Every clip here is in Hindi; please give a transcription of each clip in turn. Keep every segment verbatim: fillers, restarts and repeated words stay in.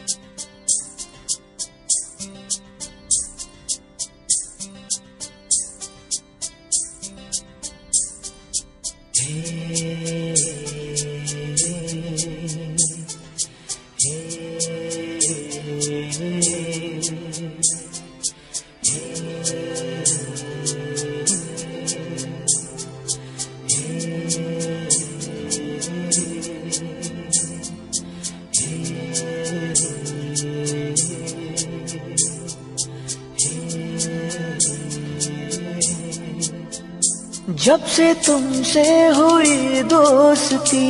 जब से तुमसे हुई दोस्ती,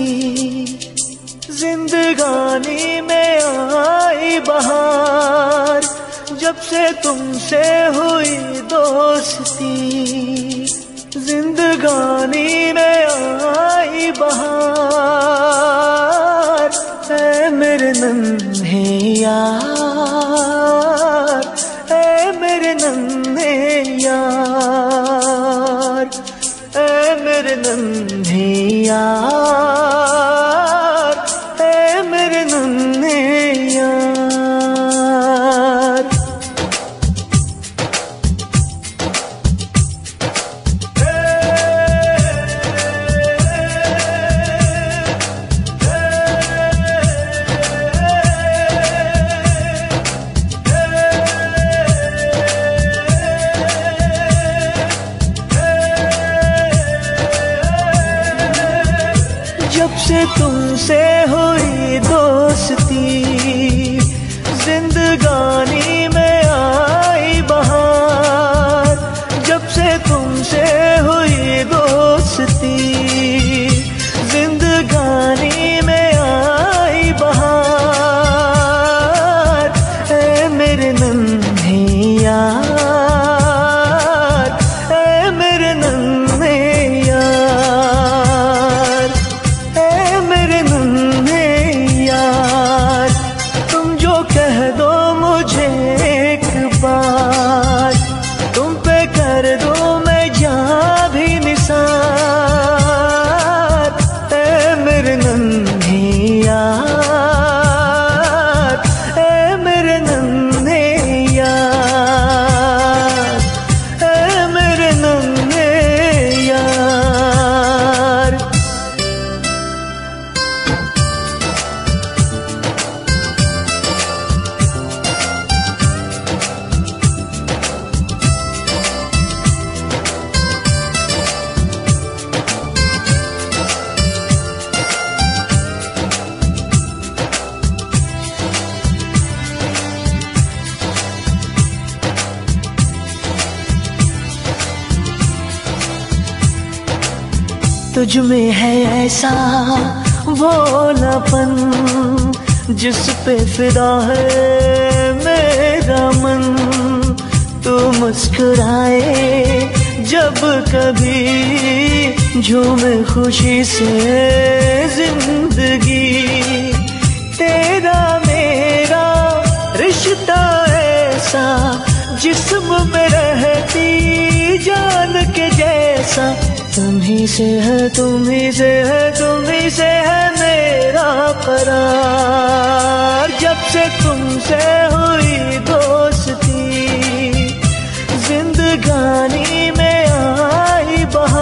जिंदगानी में आई बहार। जब से तुमसे हुई दोस्ती, जिंदगानी में आई बहार। ऐ मेरे नन्हे यार, ऐ मेरे नन्हे यार, ऐ मेरे नन्हे यार, ऐ मेरे नन्हे यार। जब से तुमसे हुई दोस्ती, जिंदगानी में आई बहार। जब से तुमसे हुई दोस्ती, जिंदगानी में आई बहार। ऐ मेरे नन्हे यार, ऐ मेरे नन्हे यार, ऐ मेरे नन्हे यार। तुम जो कह दो मुझे एक बार, तुम पे कर दो मैं जहाँ भी निसार। ऐ मेरे नन्हे यार, ऐ मेरे नन्हे यार, ऐ मेरे नन्हे यार। तुझ में है ऐसा भोलापन, जिस पे फिदा है मेरा मन। तू मुस्कुराए जब कभी, झूमे खुशी से जिंदगी। तेरा मेरा रिश्ता ऐसा, जिस्म में रहती जान के जैसा। तुम्ही से है, तुम्ही से है, तुम्ही से है मेरा करार। जब से तुमसे हुई दोस्ती, जिंदगानी में आई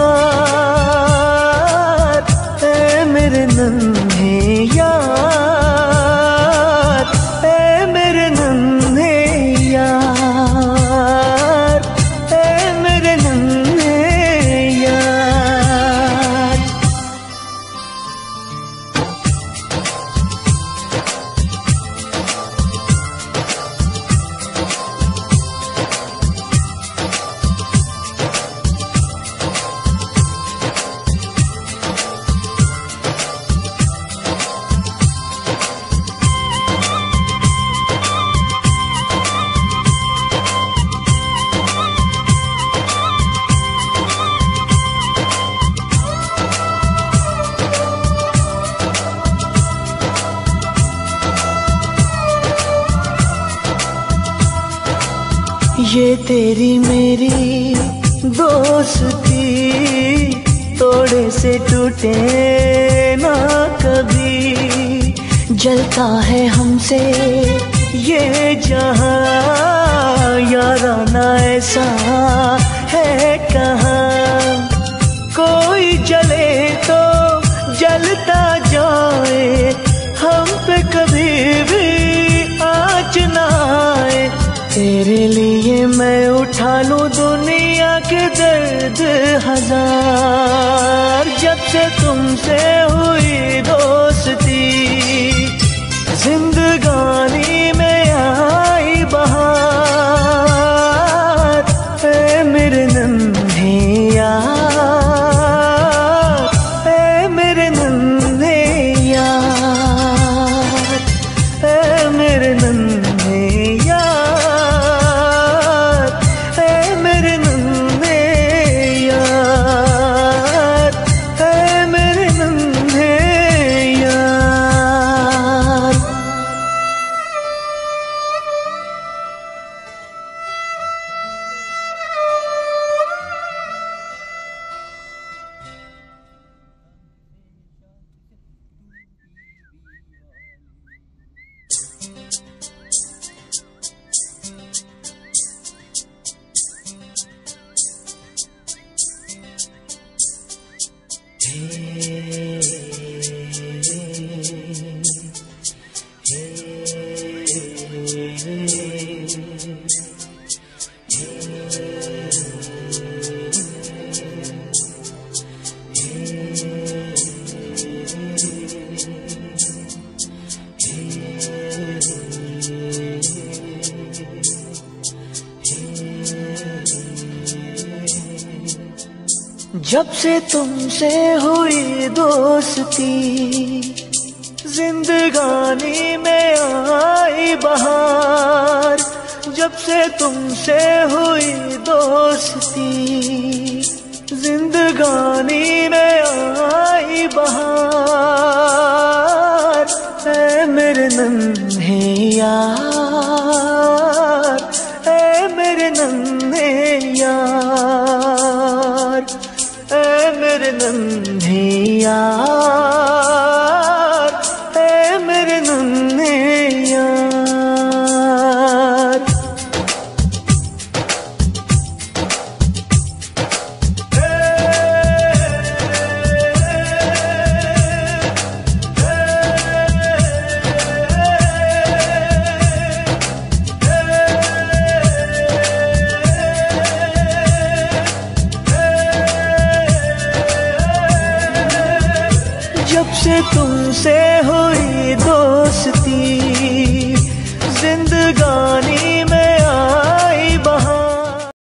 बहार। ऐ मेरे नन्हे यार, ऐ मेरे नन्हे यार, ऐ मेरे नन्हे यार। ये तेरी मेरी दोस्ती, तोड़े से टूटे ना कभी। जलता है हमसे ये जहां, याराना ऐसा है कहाँ। कोई जले तो जलता जाए, हम पे कभी भी आँच ना आए। तेरे लिए मैं उठा लूं दुनिया के दर्द हजार। जब से तुमसे हुई दोस्ती, जिंदगानी में आई बहार। ऐ मेरे नन्हे यार, ऐ मेरे नन्हे यार, ऐ मेरे नन्हे यार, ऐ मेरे नन्हे यार, ऐ मेरे नन्हे यार। जब से तुमसे हुई दोस्ती, जिंदगानी में आई बहार। जब से तुमसे हुई दोस्ती, जिंदगानी में आई बहार। ऐ मेरे नन्हे यार, ऐ मेरे नन्हे यार, ऐ मेरे नन्हे यार, ऐ मेरे नन्हे यार। जब से तुमसे हुई दोस्ती, जिंदगानी